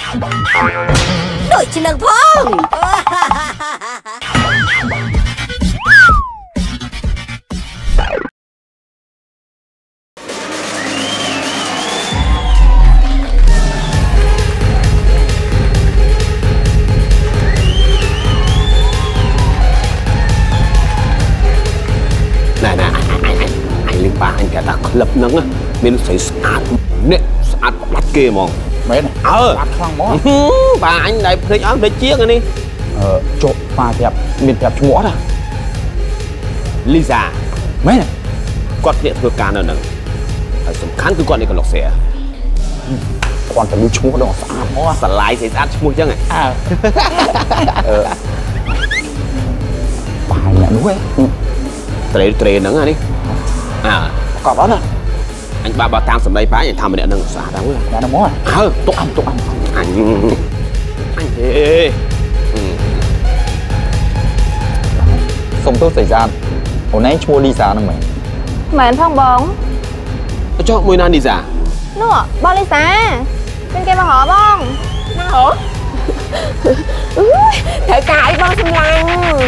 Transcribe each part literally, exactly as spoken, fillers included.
Đổi chỉ lần phong. Này nè, anh anh anh anh liên ba anh cả ta lập nắng á, mình phải sát nè, sát bắt kia mong. Mấy này. Ờ. Bắt khoang mó. Bà anh đây phơi áo để chiếc này đi. Ờ, chỗ ba đẹp, miền đẹp chung ngõ à. Lisa. Mấy này. គាត់ អ្នក ធ្វើការ នៅ ហ្នឹង ហើយ សំខាន់ គឺ គាត់ នេះ កន្លុក ស្រាគាត់ ទៅ ឈ្មោះ ដល់ ស្អាត មកស្រឡាយ ស្អី ស្អាត ឈ្មោះ ចឹង ហ៎អើ អឺ បាយ អ្នក នោះ ហ៎ត្រេ ត្រេ ហ្នឹង នេះ អើកប់ អត់ ណាអញ បើ បើ តាម សម្ដី បាយ អញ ថា ម្នាក់ ហ្នឹង ស្អាត ហើយអ្នក នោះ មកអើ ទុក អញ ទុក អញ អញ អញ ទេសុំ ទោស ស្អី ស្អាត អូនឯង ឈ្មោះ លីសា ហ្នឹង មែនមែន ផង បងចុះ មួយ ណា លីសានោះ បង លីសា មាន គេ មក ហៅ បងណាហ៎ត្រូវការអីបងសម្លាញ់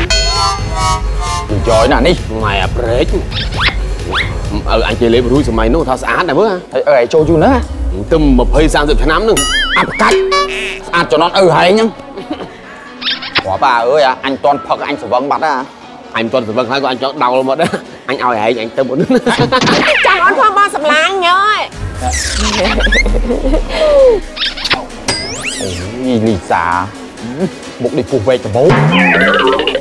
ចយណានេះម៉ែអាប្រេកអើអញជិះលេបរួយសម័យនោះថាស្អាតដែរមើលហើយអើឯងចូលយូរណាស់ទៅ ยี่สิบ 30 ឆ្នាំហ្នឹងអាប់កាច់ស្អាតចំណត់អើហែងហ្នឹងគាត់bà ơi à anh toàn phật anh phải vâng mặt á anh toàn phải vâng hai của anh cho đau mà đó anh ao hại anh tới một nước chàng ăn khoan ba sầm lan nhơi ôi Lisa mục đích phục về cho bố